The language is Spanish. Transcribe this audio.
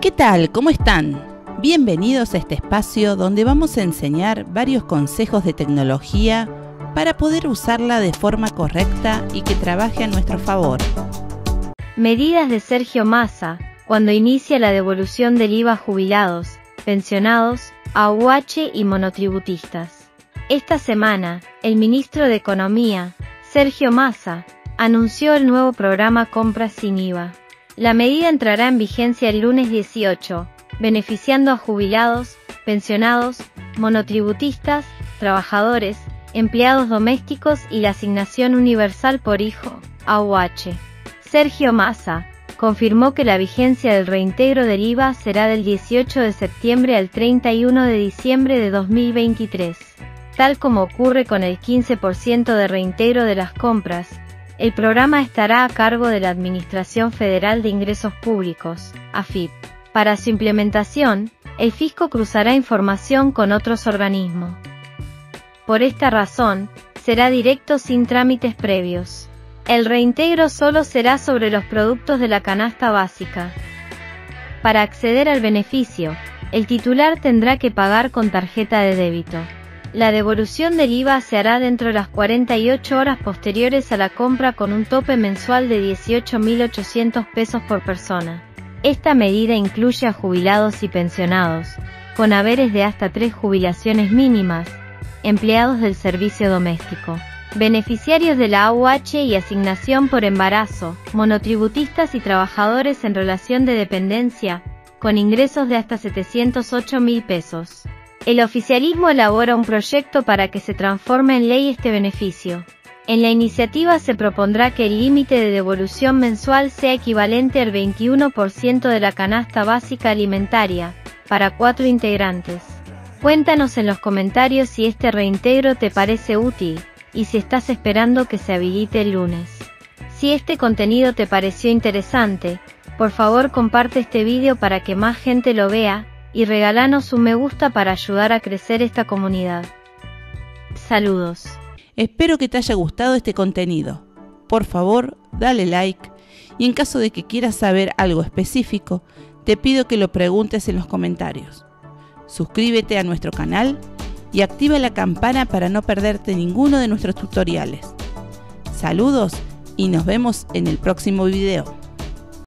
¿Qué tal? ¿Cómo están? Bienvenidos a este espacio donde vamos a enseñar varios consejos de tecnología para poder usarla de forma correcta y que trabaje a nuestro favor. Medidas de Sergio Massa, cuando inicia la devolución del IVA a jubilados, pensionados, AUH y monotributistas. Esta semana, el ministro de Economía, Sergio Massa, anunció el nuevo programa Compras sin IVA. La medida entrará en vigencia el lunes 18, beneficiando a jubilados, pensionados, monotributistas, trabajadores, empleados domésticos y la asignación universal por hijo, AUH. Sergio Massa confirmó que la vigencia del reintegro del IVA será del 18 de septiembre al 31 de diciembre de 2023. Tal como ocurre con el 15% de reintegro de las compras, el programa estará a cargo de la Administración Federal de Ingresos Públicos, AFIP. Para su implementación, el fisco cruzará información con otros organismos. Por esta razón, será directo sin trámites previos. El reintegro solo será sobre los productos de la canasta básica. Para acceder al beneficio, el titular tendrá que pagar con tarjeta de débito. La devolución del IVA se hará dentro de las 48 horas posteriores a la compra con un tope mensual de 18.800 pesos por persona. Esta medida incluye a jubilados y pensionados, con haberes de hasta 3 jubilaciones mínimas, empleados del servicio doméstico, beneficiarios de la AUH y asignación por embarazo, monotributistas y trabajadores en relación de dependencia, con ingresos de hasta 708.000 pesos. El oficialismo elabora un proyecto para que se transforme en ley este beneficio. En la iniciativa se propondrá que el límite de devolución mensual sea equivalente al 21% de la canasta básica alimentaria, para 4 integrantes. Cuéntanos en los comentarios si este reintegro te parece útil, y si estás esperando que se habilite el lunes. Si este contenido te pareció interesante, por favor comparte este video para que más gente lo vea, y regálanos un me gusta para ayudar a crecer esta comunidad. Saludos. Espero que te haya gustado este contenido. Por favor, dale like y en caso de que quieras saber algo específico, te pido que lo preguntes en los comentarios. Suscríbete a nuestro canal y activa la campana para no perderte ninguno de nuestros tutoriales. Saludos y nos vemos en el próximo video.